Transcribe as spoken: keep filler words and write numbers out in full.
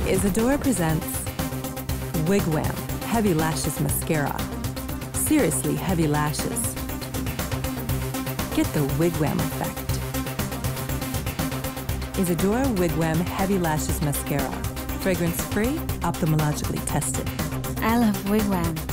Isadora presents Wigwam Heavy Lashes Mascara. Seriously heavy lashes. Get the Wigwam effect. Isadora Wigwam Heavy Lashes Mascara. Fragrance-free, ophthalmologically tested. I love Wigwam.